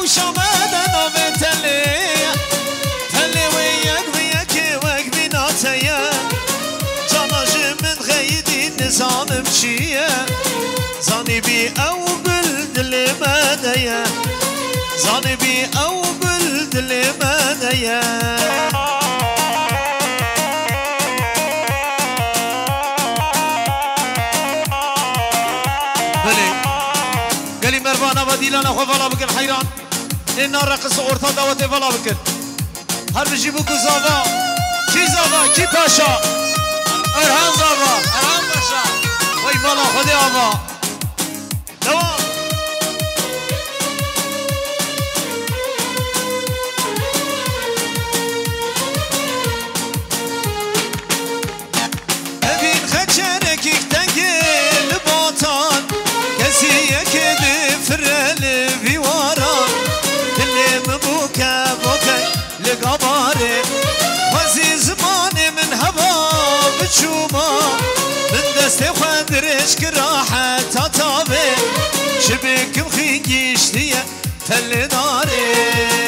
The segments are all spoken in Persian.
خوش آمدن آمه تله ویک ویک وک بیناتیه جاناجی من غیدی نظامم چیه زانی بی او بالدل مدیه زانی بی او بالدل مدیه قالي مروانا وديلانا خو فلا بكن حيران إن رقص أورتا دعوتي فلا بكن هر بجيبوكو زافا كي زافا كي باشا أرهان زافا أرهان باشا وي فلا خدي آفا دوام ببين خجرك يكتنقل باطان كسي كده فرل بيواران اللي مبوكا بوكا لقباري وزي زماني من هوا بتشوما من دستي خدرش كراحة تطابي شبك مخيجيش ليا تل ناري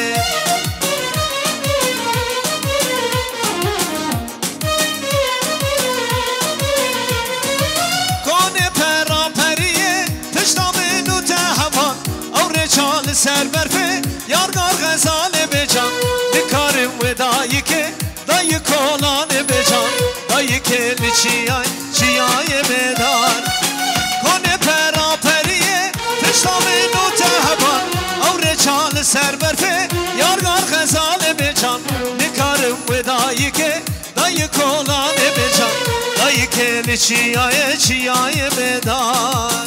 سر برفه یارگار غزال بجان بکارم و دایی که دایی کلان بجان دایی که چیای بدار کنه پرا پریه تشتام نوته هبان اور چال سر برفه یارگار غزال بجان بکارم و دایی که دایی کلان بجان دایی که چیای بدار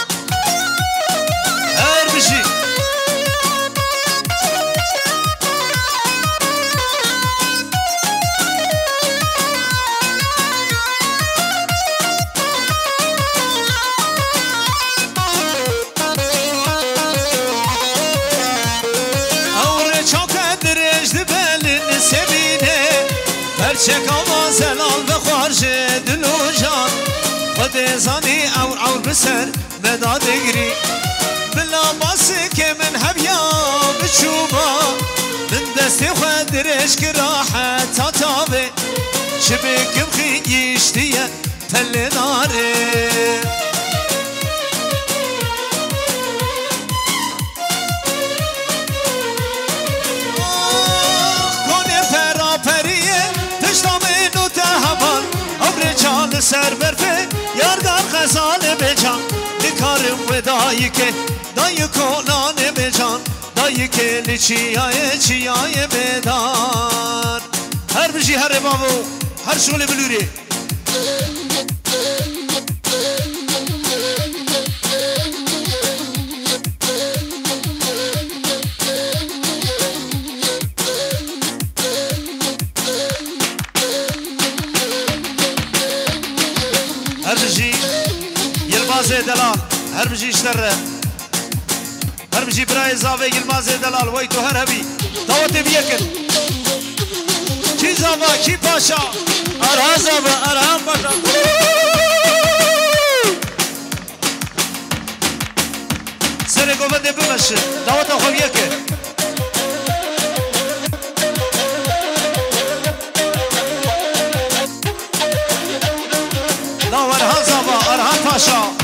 هر بشی چک آواز لال بخارج دلو جان خود زانی اور بسر مدادگری بلا باسی که من هبیا بچوبا من دستی خود رشک راحت تاتابه شبکم خیشتیه تل ناره سر برفه یارگار غزال بجان بکارم و دایی که دایی کلان بجان دایی که چیای بدار هر بجی هر بابو هر شغل بلوری دلال هر بجي اشتر هر بجي براي زاوي يلماز دلال ويتو هر هبي دعوتي بيكن كي زاوا كي باشا ارها زاوا ارها باشا سري قوبنده بمش دعوت اخو بيكن دعوة ارها زاوا ارها باشا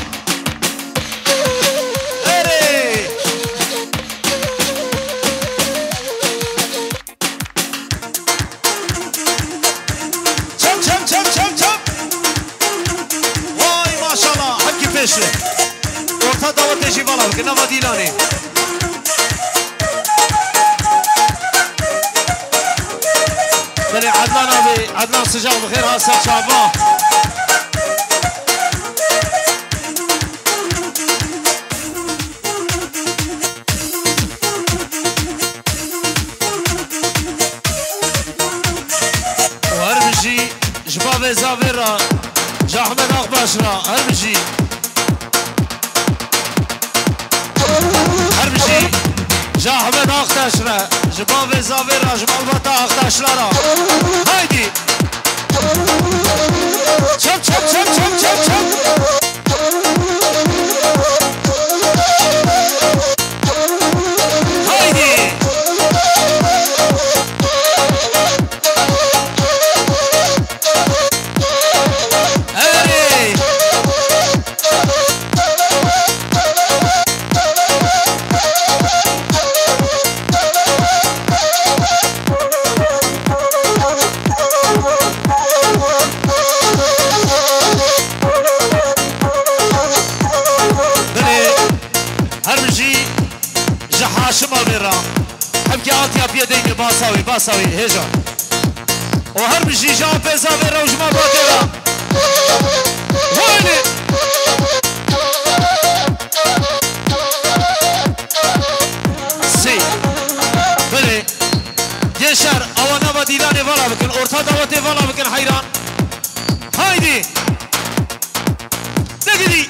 orta davet eşi falan ki ne vadilani beni Adnan abi Adnan sıcak bıkhir Hasan Şabba وهر بجي جباب زافيرا جاحمد أخباشرا هر بجي هر بجي جاحمد أختاشرا جباب زافيرا جباب أختاشرا هايدي çöp çöp çöp çöp çöp çöp haydi جا حاشم بیرا هم که آتیا بیدینی باساوی هجا و هر بجی جان پیزا بیرا و جمع باقیرا وینی سی بله یه شهر آوانا و دیلانی والا بکن ارتا دواتی والا بکن حیران هایدی نگیدی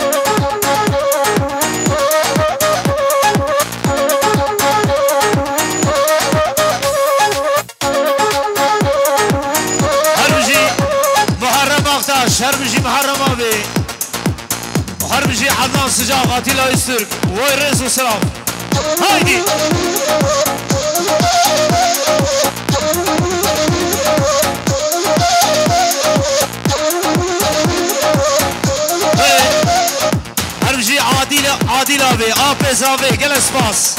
هر بجي محرم أبي وهر بجي عدنان سجاق عتيلا يسترك ويرز وسلام هايدي هر بجي عادل أبي آبز أبي جلس باس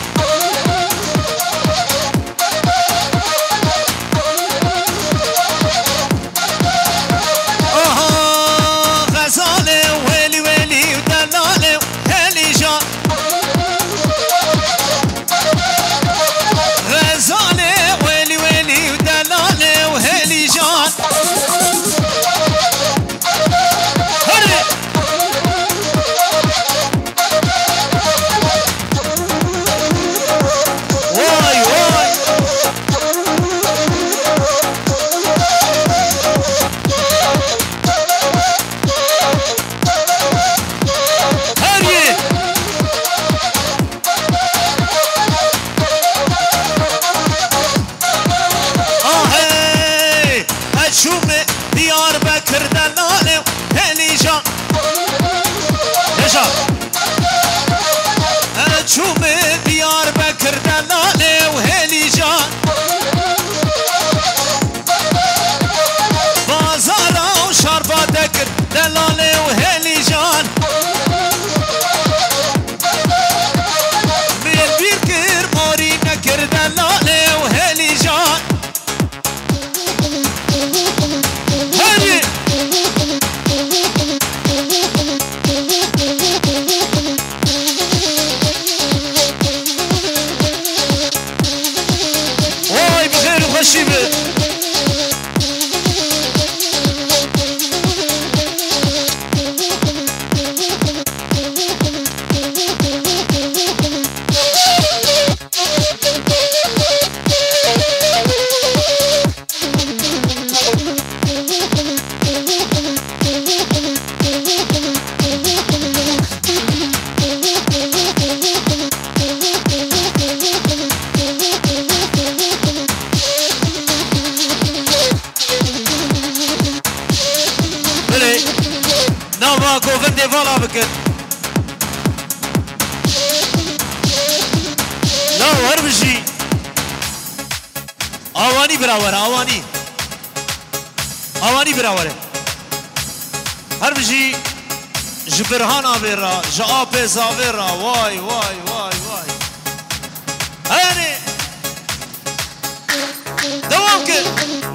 آوانی براوره هر بجی جبرهان آبیرا جعاب زاویرا وای وای وای وای هانی دوام که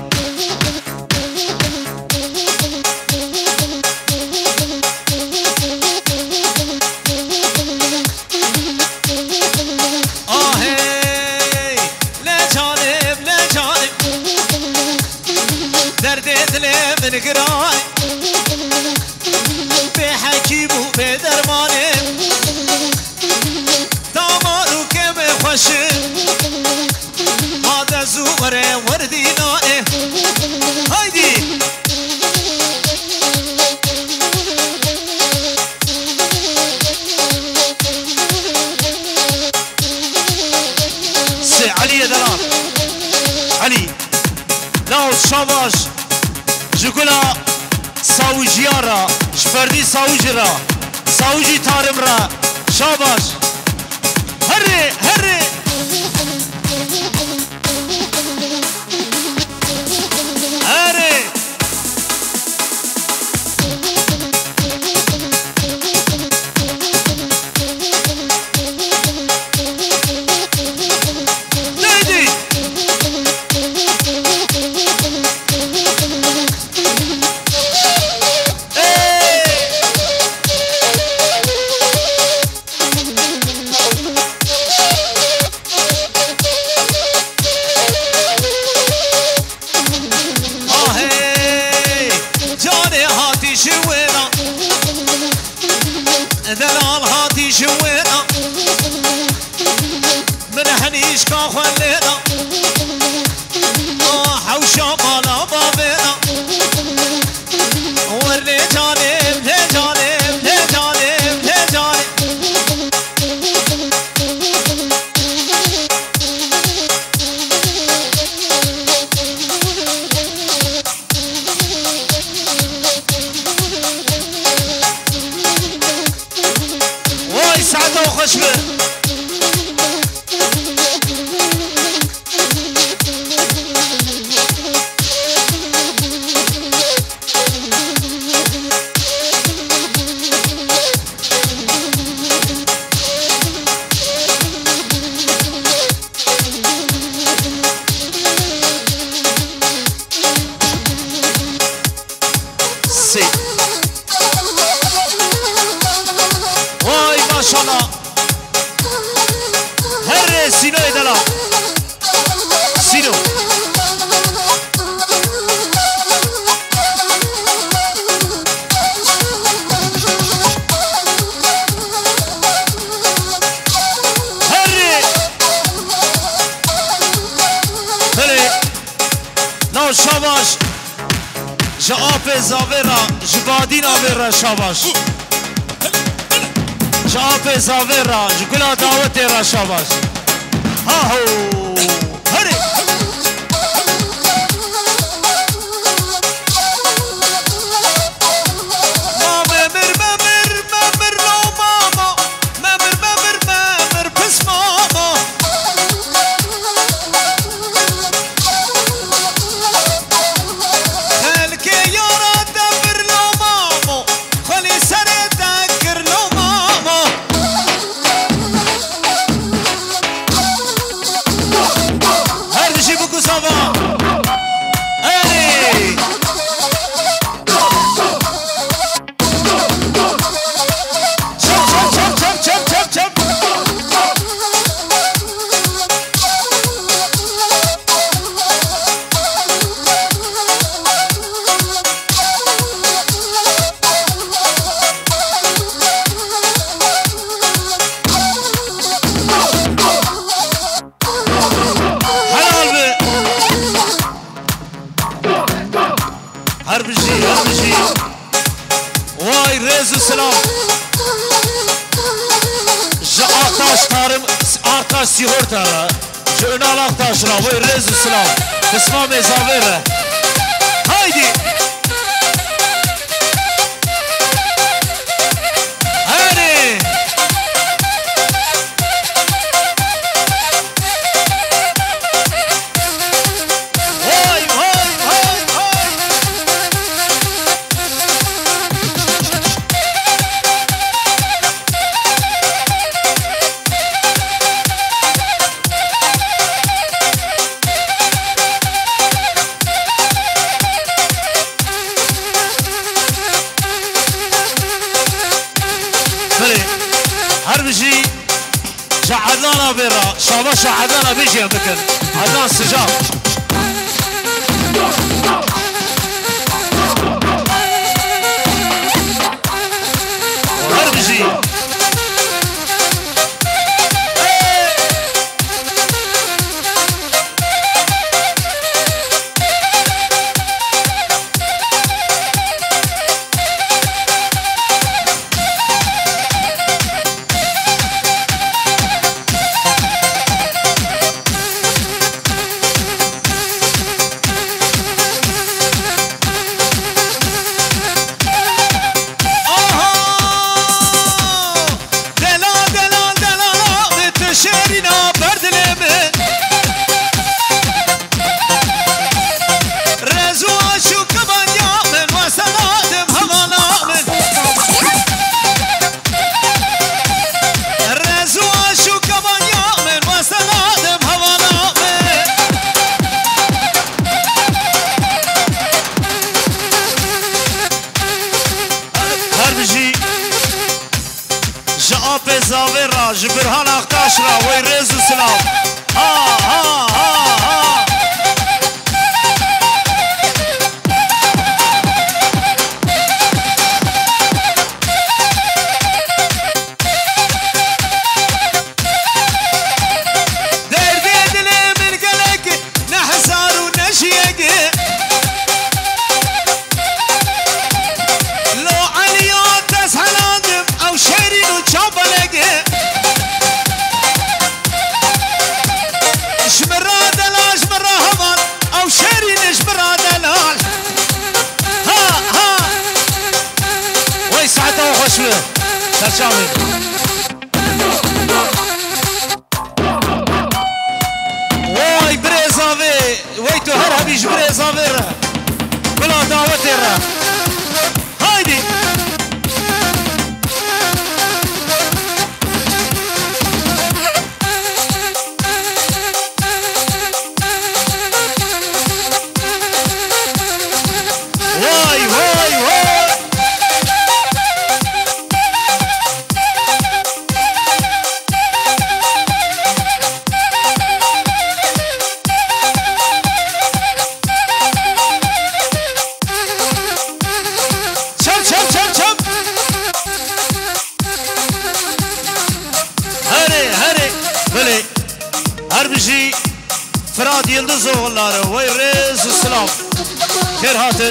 نقراي بحكيم وبدرماني دامارو كم خوش هذا زوره وردي نائه هايدي سي علي دلال علي لا شاباش جوكولا ساوجيارا شفردي ساوجرا ساوجي تارمرا شاباش هري هري هري منيش كاخلينا حوشا مالا بابنا ورني جانب لي جانب لي جانب لي جانب واي سعادة وخشبة واي ما شاء الله هري سينو يدلا سينو هري هري نو شاباش جاب زاویرا جبادین آویرا شاباش جاب زاویرا جگلا دعوت را شاباش هاهو هری مامر لو ماما مامر پس ماما خلکی یارا دبر لو ماما خلی سر دکر لو ماما هر بشی بکو سابا اری چپ هر بشی وای رز و سلام جا آتاش تارم آتاش سیهور تارا جا انال آتاش را وای رز و سلام قسمه میزاویره هایدی هری هر بشي شعدانا برا شابا شعدانا بيجي بكن عدنان سجاب هر بشي زاویرا جبرهان اختاش را وی رز و سلام ها ها ها ها ناوي واي بريزافي واي تو هر هبيش بريزافي را بلا دعوتي را هايدي فراد يلدز وغلاره ويريز السلام خير هاتن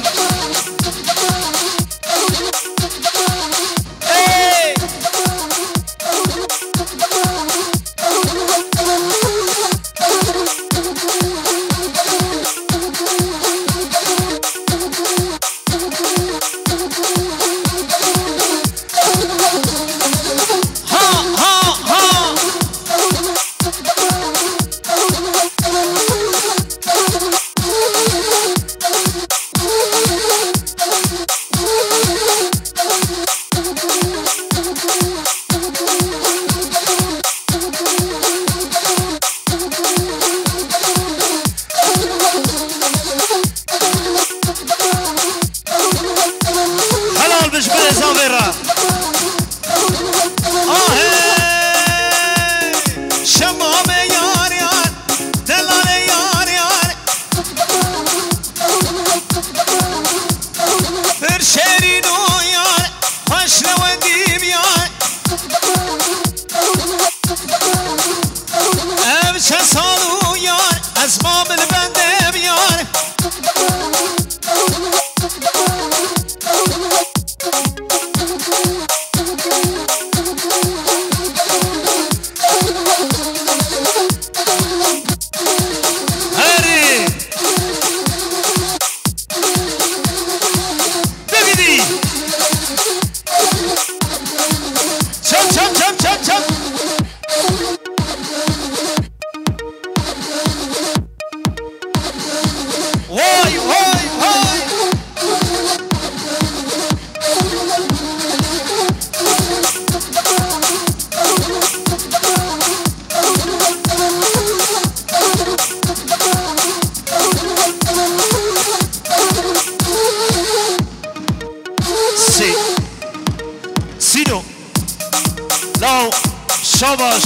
شاباش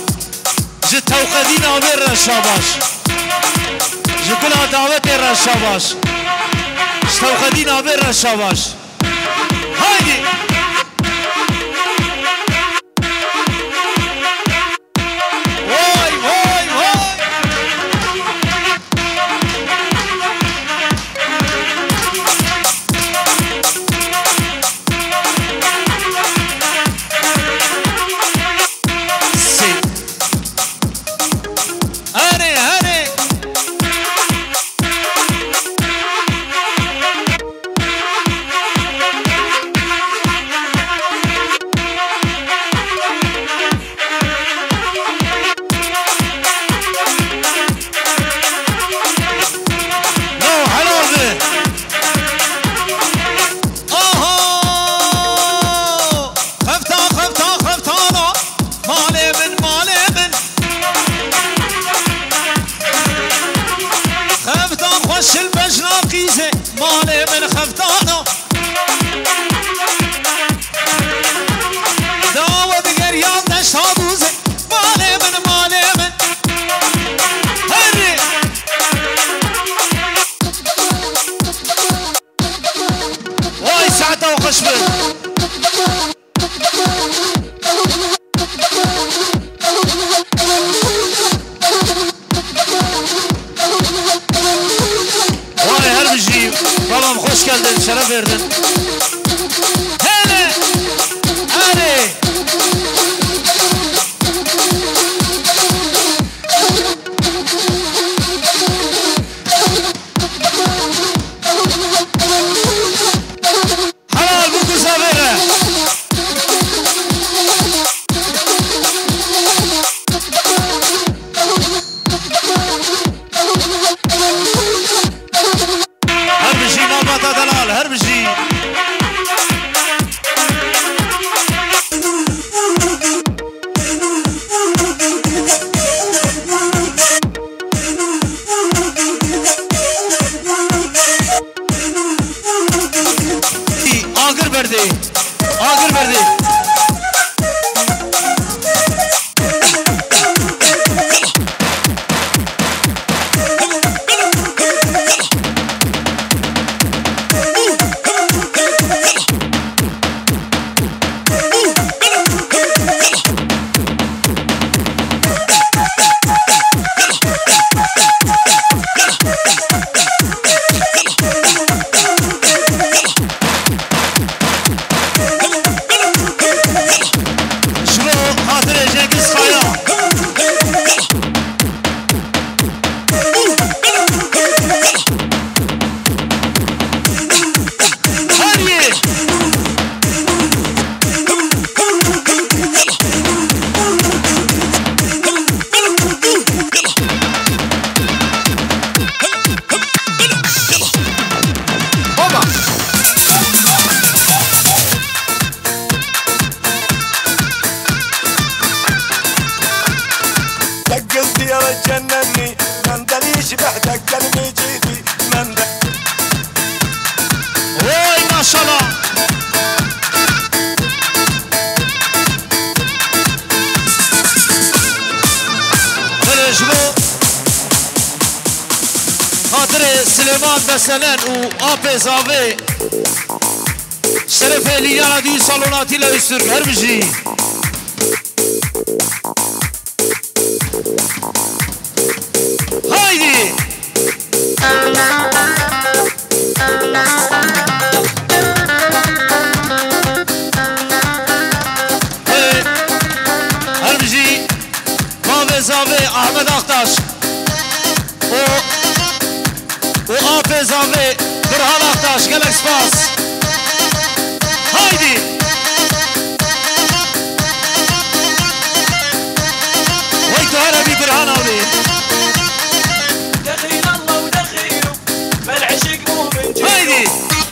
جتو خدينا وبر شاباش جكلها دعوتي را شاباش جتو خدينا وبر شاباش هايدي واي واي واي مالي من خفتانه داود قريان دشت هادوزه مالي من هري واي ساعته وخشبه babam hoş geldin, şeref verdin. Hele! Hadi! Halal bu kıza vere! صغير تجنني من دليش بعدك قلبي جيدي من وي ما شاء الله بلجبو خاطر سليمان بسلان و آبي زافي شرف ليانا دي صالوناتي لا يسر هربجي هايدي هربجي آبي زافي احمد اختاش و آبي زافي برهان اختاش قالك سباس هايدي ويتو عربي برهان اولي دخيل الله ودخيله فالعشق مو من جيله هايدي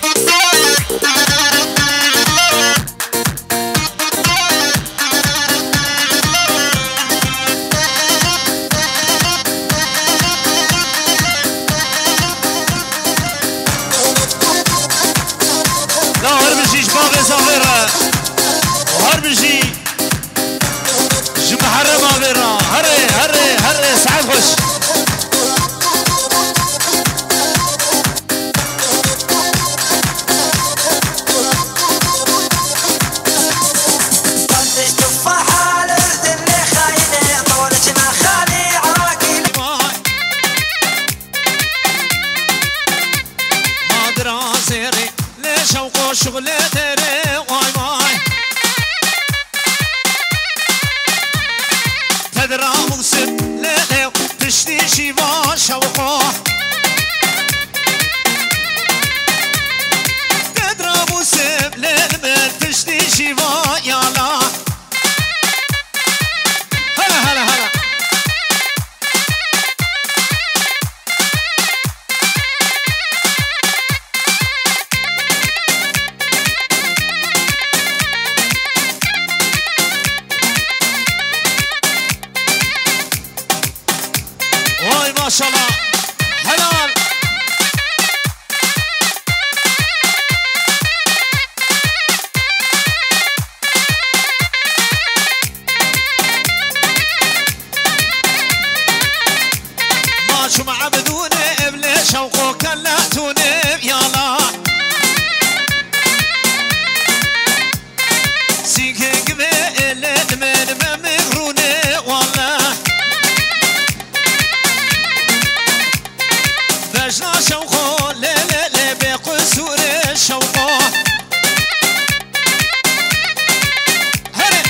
لا هربجي شباب زافيرا وهربجي محرمة بيرا هري هري هري سعد خش طنش تفاحة الورد اللي خاينه طولت ما خالي عراقي ما دراسيري ليش اوقو شغلي تري واي واي تدرى موسم ليلي تشتي شيبا شوقو تدرى موسم ليلي تشتي شيبا يالا هلا هلا هلا واي ما شاء الله حلال ما شو معبدوني ابلي شوقو كلاتوني يالا سيكيك بيلي من مغروني والله بجنا شوقو ليلي بقصور الشوقو هري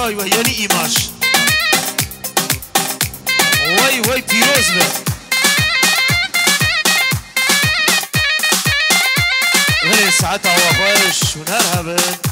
وای وای یعنی ایماش وای وای پیروز به ولی ساعتها وخوش ونهار هبن